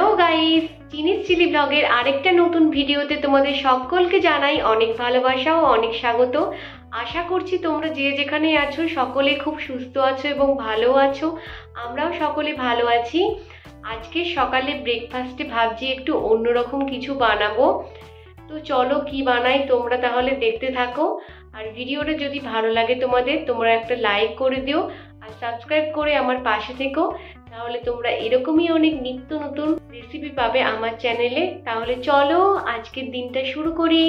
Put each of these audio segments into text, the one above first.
Guys, চিনিস chilli ব্লগের আরেকটা নতুন ভিডিওতে তোমাদের সকলকে জানাই অনেক ভালোবাসা ও অনেক স্বাগত। আশা করছি তোমরা যে যেখানে আছো সকলে খুব সুস্থ আছো এবং ভালো আছো। আমরাও সকলে ভালো আছি। আজকে সকালে ব্রেকফাস্টে ভাবছি একটু অন্যরকম কিছু বানাবো। তো চলো কি বানাই তোমরা তাহলে দেখতে থাকো। আর ভিডিওটা যদি ভালো লাগে তোমাদের, তোমরা একটা লাইক করে দিও আর সাবস্ক্রাইব করে আমার পাশে থেকো। তাহলে তোমরা এরকমই অনেক নিত্য নতুন রেসিপি পাবে আমার চ্যানেলে। তাহলে চলো আজকের দিনটা শুরু করি।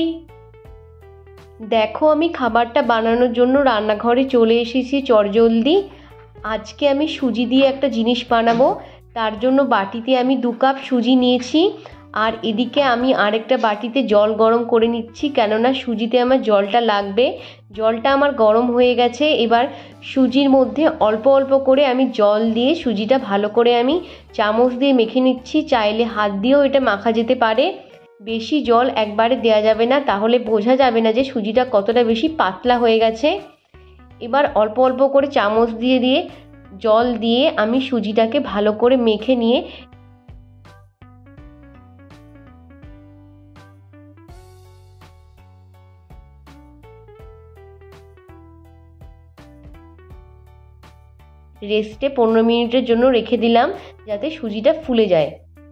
দেখো, আমি খাবারটা বানানোর জন্য রান্নাঘরে চলে এসেছি চটজলদি। আজকে আমি সুজি দিয়ে একটা জিনিস বানাবো। তার জন্য বাটিতে আমি 2 কাপ সুজি নিয়েছি, আর এদিকে আমি আরেকটা বাটিতে জল গরম করে নিচ্ছি, কেননা সুজিতে আমার জলটা লাগবে। জলটা আমার গরম হয়ে গেছে। এবার সুজির মধ্যে অল্প অল্প করে আমি জল দিয়ে সুজিটা ভালো করে আমি চামচ দিয়ে মেখে নিচ্ছি। চাইলে হাত দিয়েও এটা মাখা যেতে পারে। বেশি জল একবারে দেওয়া যাবে না, তাহলে বোঝা যাবে না যে সুজিটা কতটা বেশি পাতলা হয়ে গেছে। এবার অল্প অল্প করে চামচ দিয়ে দিয়ে জল দিয়ে আমি সুজিটাকে ভালো করে মেখে নিয়ে রেস্টে 15 মিনিটের জন্য রেখে দিলাম, যাতে সুজিটা ফুলে যায়।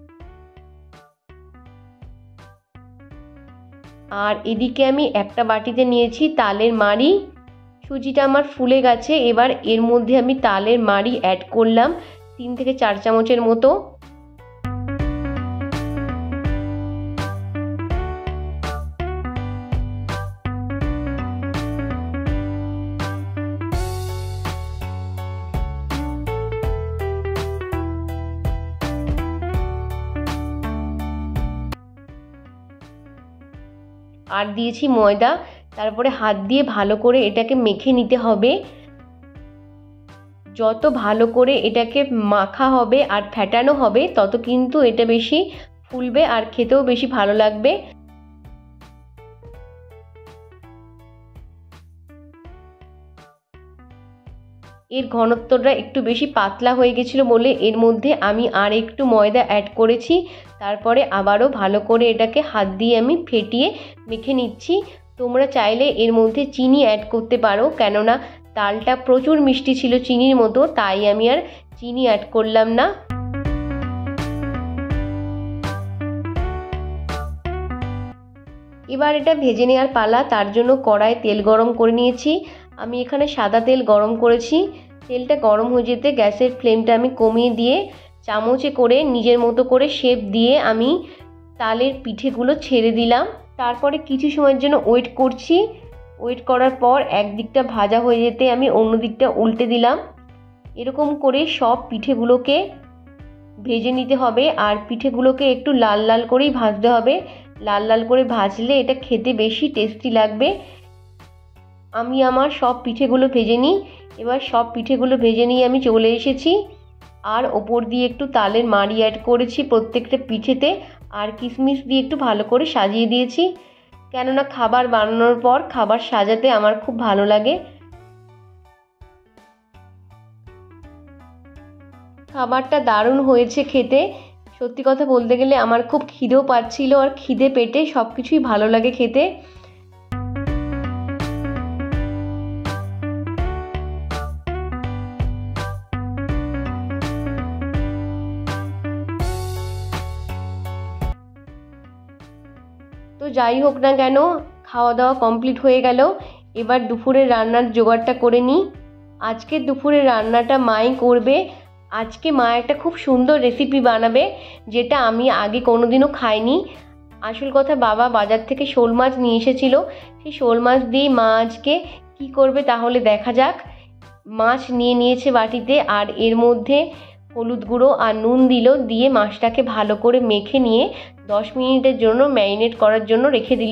আর এদিকে আমি একটা বাটিতে নিয়েছি তালের মাড়ি। সুজিটা আমার ফুলে গেছে। এবার এর মধ্যে আমি তালের মাড়ি অ্যাড করলাম 3 থেকে 4 চামচের মতো। আর দিয়েছি ময়দা। তারপরে হাত দিয়ে ভালো করে এটাকে মেখে নিতে হবে। যত ভালো করে এটাকে মাখা হবে আর ফেটানো হবে, তত কিন্তু এটা বেশি ফুলবে আর খেতেও বেশি ভালো লাগবে। এর ঘনত্বটা একটু বেশি পাতলা হয়ে গেছিলো বলে এর মধ্যে আমি আর একটু ময়দা অ্যাড করেছি। তারপরে আবারও ভালো করে এটাকে হাত দিয়ে আমি ফেটিয়ে মেখে নিচ্ছি। তোমরা চাইলে এর মধ্যে চিনি অ্যাড করতে পারো, কেননা তালটা প্রচুর মিষ্টি ছিল চিনির মতো, তাই আমি আর চিনি অ্যাড করলাম না। এবার এটা ভেজে নেওয়ার পালা। তার জন্য কড়ায় তেল গরম করে নিয়েছি। আমি এখানে সাদা তেল গরম করেছি। তেলটা গরম হয়ে যেতে গ্যাসের ফ্লেমটা আমি কমিয়ে দিয়ে চামচে করে নিজের মতো করে শেপ দিয়ে আমি তালের পিঠেগুলো ছেড়ে দিলাম। তারপরে কিছু সময়ের জন্য ওয়েট করছি। ওয়েট করার পর একদিকটা ভাজা হয়ে যেতে আমি অন্য দিকটা উল্টে দিলাম। এরকম করে সব পিঠেগুলোকে ভেজে নিতে হবে, আর পিঠেগুলোকে একটু লাল লাল করেই ভাজতে হবে। লাল লাল করে ভাজলে এটা খেতে বেশি টেস্টি লাগবে। আমি আমার সব পিঠেগুলো ভেজে নিই। এবার সব পিঠেগুলো ভেজে নিয়ে আমি চলে এসেছি, আর ওপর দিয়ে একটু তালের মাড়ি অ্যাড করেছি প্রত্যেকটা পিঠেতে, আর কিশমিশ দিয়ে একটু ভালো করে সাজিয়ে দিয়েছি, কেননা খাবার বানানোর পর খাবার সাজাতে আমার খুব ভালো লাগে। খাবারটা দারুণ হয়েছে খেতে। সত্যি কথা বলতে গেলে আমার খুব খিদেও পাচ্ছিল, আর খিদে পেটে সব কিছুই ভালো লাগে খেতে। তো যাই হোক না কেন, খাওয়া দাওয়া কমপ্লিট হয়ে গেল। এবার দুপুরের রান্নার জোগাড়টা করে নিই। আজকের দুপুরের রান্নাটা মাই করবে। আজকে মা একটা খুব সুন্দর রেসিপি বানাবে, যেটা আমি আগে কোনোদিনও খাইনি। আসল কথা, বাবা বাজার থেকে শোল মাছ নিয়ে এসেছিল। সেই শোল মাছ দিয়ে মা আজকে কী করবে তাহলে দেখা যাক। মাছ নিয়ে নিয়েছে বাটিতে, আর এর মধ্যে হলুদ গুঁড়ো আর নুন দিয়ে মাছটাকে ভালো করে মেখে নিয়ে 10 মিনিটের জন্য ম্যারিনেট করার জন্য রেখে দিল।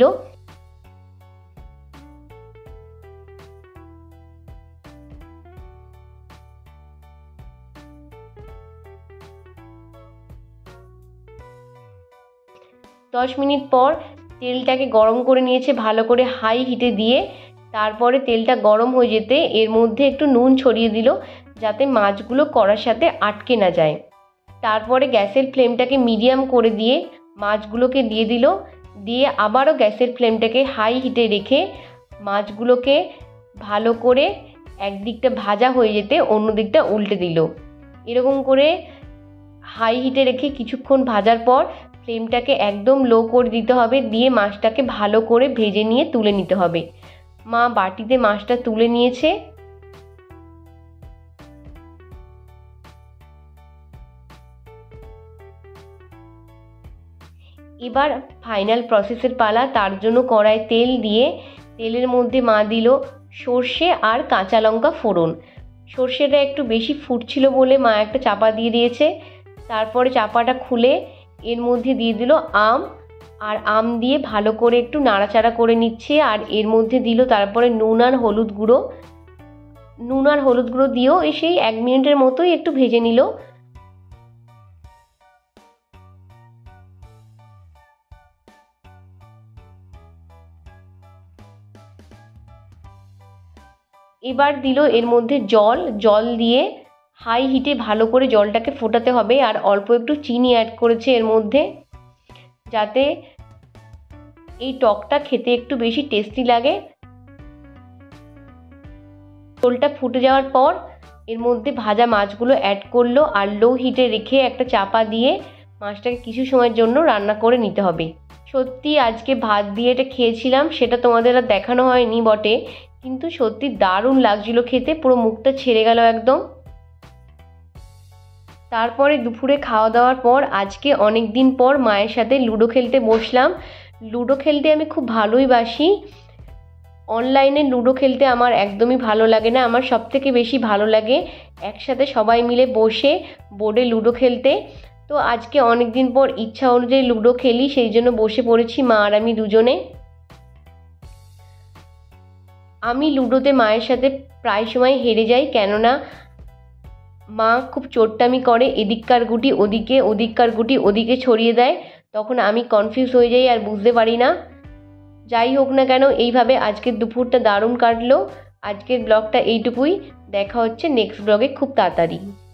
দশ মিনিট পর তেলটাকে গরম করে নিয়েছে ভালো করে হাই হিটে দিয়ে। তারপরে তেলটা গরম হয়ে যেতে এর মধ্যে একটু নুন ছড়িয়ে দিল, যাতে মাছগুলো কড়ার সাথে আটকে না যায়। তারপরে গ্যাসের ফ্লেমটাকে মিডিয়াম করে দিয়ে মাছগুলোকে দিয়ে দিল, দিয়ে আবারও গ্যাসের ফ্লেমটাকে হাই হিটে রেখে মাছগুলোকে ভালো করে একদিকটা ভাজা হয়ে যেতে অন্য দিকটা উল্টে দিল। এরকম করে হাই হিটে রেখে কিছুক্ষণ ভাজার পর ফ্লেমটাকে একদম লো করে দিতে হবে, দিয়ে মাছটাকে ভালো করে ভেজে নিয়ে তুলে নিতে হবে। মা বাটিতে মাছটা তুলে নিয়েছে। এবার ফাইনাল প্রসেসের পালা। তার জন্য কড়ায় তেল দিয়ে তেলের মধ্যে মা দিল সর্ষে আর কাঁচা লঙ্কা ফোড়ন। সর্ষেটা একটু বেশি ফুটছিল বলে মা একটা চাপা দিয়ে দিয়েছে। তারপরে চাপাটা খুলে এর মধ্যে দিয়ে দিল আম, আর আম দিয়ে ভালো করে একটু নাড়াচাড়া করে নিচ্ছে। আর এর মধ্যে দিল তারপরে নুন আর হলুদ গুঁড়ো দিয়েও সেই 1 মিনিটের মতোই একটু ভেজে নিল। এবার দিল এর মধ্যে জল দিয়ে হাই হিটে ভালো করে জলটাকে ফোটাতে হবে। আর অল্প একটু চিনি অ্যাড করেছে এর মধ্যে, যাতে এই টকটা খেতে একটু বেশি টেস্টি লাগে। ঝোলটা ফুটে যাওয়ার পর এর মধ্যে ভাজা মাছগুলো অ্যাড করলো আর লো হিটে রেখে একটা চাপা দিয়ে মাছটাকে কিছু সময়ের জন্য রান্না করে নিতে হবে। সত্যি আজকে ভাত দিয়ে এটা খেয়েছিলাম, সেটা তোমাদের আর দেখানো হয়নি বটে, কিন্তু সত্যি দারুণ লাগছিল খেতে, পুরো মুখটা ছেড়ে গেল একদম। তারপরে দুপুরে খাওয়া দাওয়ার পর আজকে অনেক দিন পর মায়ের সাথে লুডো খেলতে বসলাম। লুডো খেলতে আমি খুব ভালোই বাসি। অনলাইনে লুডো খেলতে আমার একদমই ভালো লাগে না। আমার সবথেকে বেশি ভালো লাগে একসাথে সবাই মিলে বসে বোর্ডে লুডো খেলতে। তো আজকে অনেক দিন পর ইচ্ছা অনুযায়ী লুডো খেলি, সেই জন্য বসে পড়েছি মা আর আমি দুজনে। আমি লুডোতে মায়ের সাথে প্রায় সময় হেরে যাই, কেননা মা খুব চোট্টামি করে, এদিককার গুটি ওদিকে, ওদিককার গুটি ওদিকে ছড়িয়ে দেয়। তখন আমি কনফিউজ হয়ে যাই আর বুঝতে পারি না। যাই হোক না কেন, এইভাবে আজকের দুপুরটা দারুণ কাটলো। আজকের ব্লগটা এইটুকুই। দেখা হচ্ছে নেক্সট ব্লগে খুব তাড়াতাড়ি।